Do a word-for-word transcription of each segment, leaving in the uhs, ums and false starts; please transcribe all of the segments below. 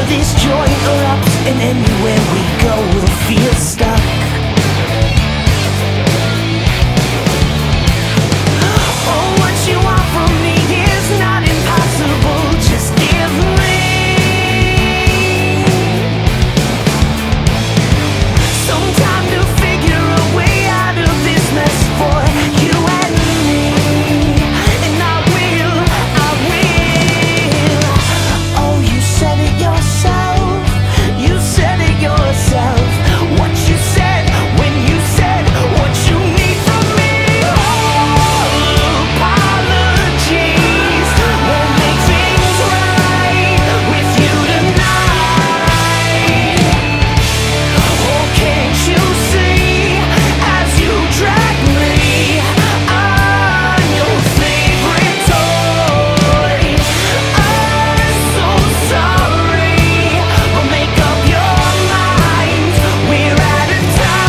this joy erupts, and anywhere we go we'll feel stuck. Oh, what you want from me is not impossible, just give me some time to figure a way out of this mess for you and me. And I will, I will. Oh, you said it yourself, you said it yourself. What you said when you said what you need from me. All apologies won't make things right with you tonight. Oh, can't you see as you drag me? I'm your favorite toy. I'm so sorry, but make up your mind, we're out of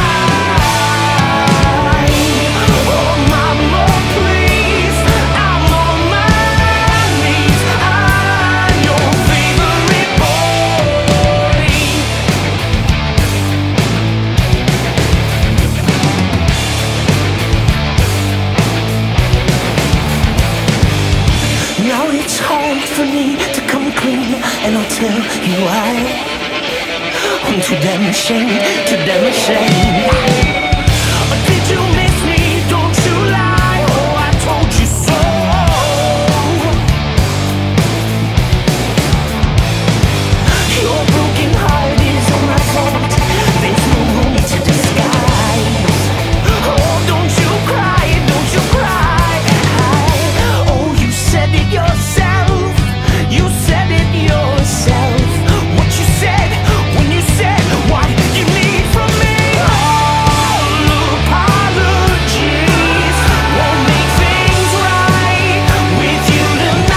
time. Oh, mama, please, I'm on my knees. I'm your favorite boy. Now it's hard for me to come clean, and I'll tell you why. I'm too damn ashamed, too damn ashamed. Did you miss me? Don't you lie. Oh, I told you so. Your broken heart is all my fault. There's no need to disguise. Oh, don't you cry, don't you cry. Oh, you said it yourself, you said it yourself. What you said when you said what you need from me. All apologies won't make things right with you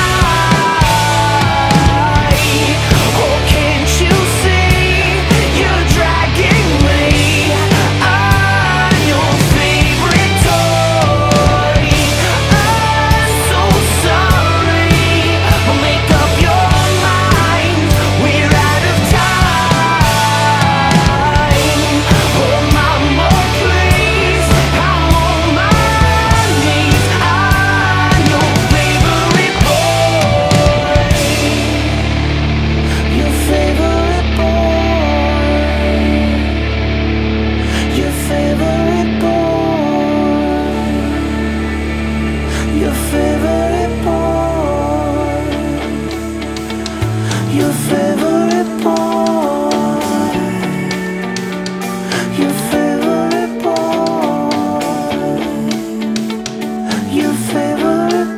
tonight. Oh, can't you see you're dragging me? I'm your favorite toy. I'm so sorry, but make up your mind, we're out of time. Oh, mama, please, I'm on my knees. I'm your favorite boy. Your favorite boy. Your favorite boy. Your favorite boy. Your favorite boy. Your favorite boy. Your favorite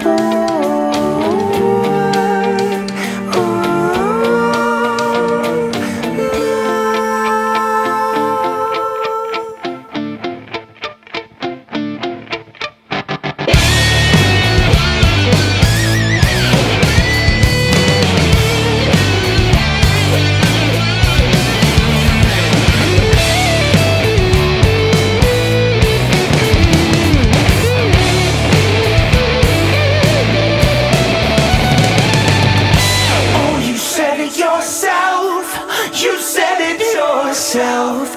Oh, you said it yourself, you said it yourself.